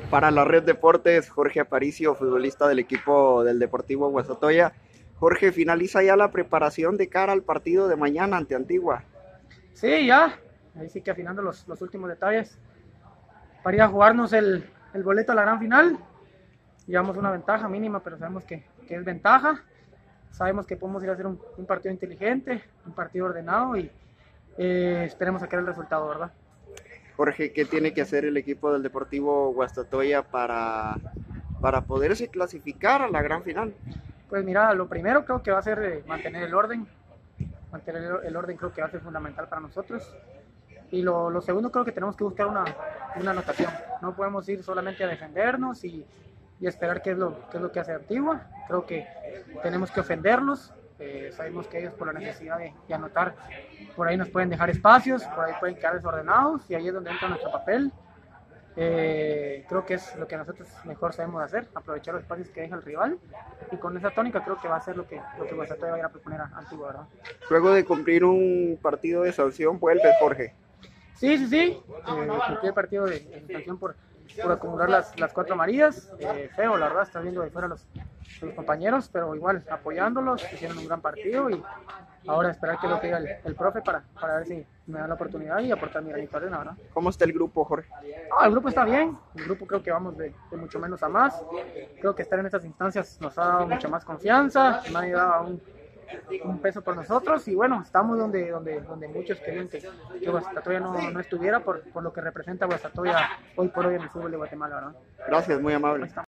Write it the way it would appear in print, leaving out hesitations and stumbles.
Para la Red Deportes, Jorge Aparicio, futbolista del equipo del Deportivo Guastatoya. Jorge, finaliza ya la preparación de cara al partido de mañana ante Antigua. Sí, ya, ahí sí que afinando los últimos detalles para ir a jugarnos el boleto a la gran final. Llevamos una ventaja mínima, pero sabemos que es ventaja. Sabemos que podemos ir a hacer un partido inteligente, un partido ordenado y esperemos sacar el resultado, ¿verdad? Jorge, ¿qué tiene que hacer el equipo del Deportivo Guastatoya para poderse clasificar a la gran final? Pues mira, lo primero creo que va a ser mantener el orden. Mantener el orden creo que va a ser fundamental para nosotros. Y lo segundo creo que tenemos que buscar una anotación. No podemos ir solamente a defendernos y esperar qué es lo que hace Antigua. Creo que tenemos que ofenderlos. Sabemos que ellos por la necesidad de anotar, por ahí nos pueden dejar espacios, por ahí pueden quedar desordenados y ahí es donde entra nuestro papel. Creo que es lo que nosotros mejor sabemos hacer, aprovechar los espacios que deja el rival, y con esa tónica creo que va a ser lo que Guastatoya va a ir a proponer a Antigua, ¿verdad? Luego de cumplir un partido de sanción, vuelve Jorge. Sí. Cumplí el partido de sanción por acumular las 4 amarillas. Feo, la verdad, está viendo de fuera los compañeros, pero igual apoyándolos, hicieron un gran partido y ahora esperar que lo que diga el profe para ver si me da la oportunidad y aportar mi granito de arena, ¿verdad? ¿Cómo está el grupo, Jorge? El grupo está bien, el grupo creo que vamos de mucho menos a más. Creo que estar en estas instancias nos ha dado mucha más confianza, nadie daba un peso por nosotros y bueno, estamos donde muchos querían que Guastatoya no estuviera por lo que representa Guastatoya hoy por hoy en el fútbol de Guatemala, ¿verdad? Gracias, muy amable.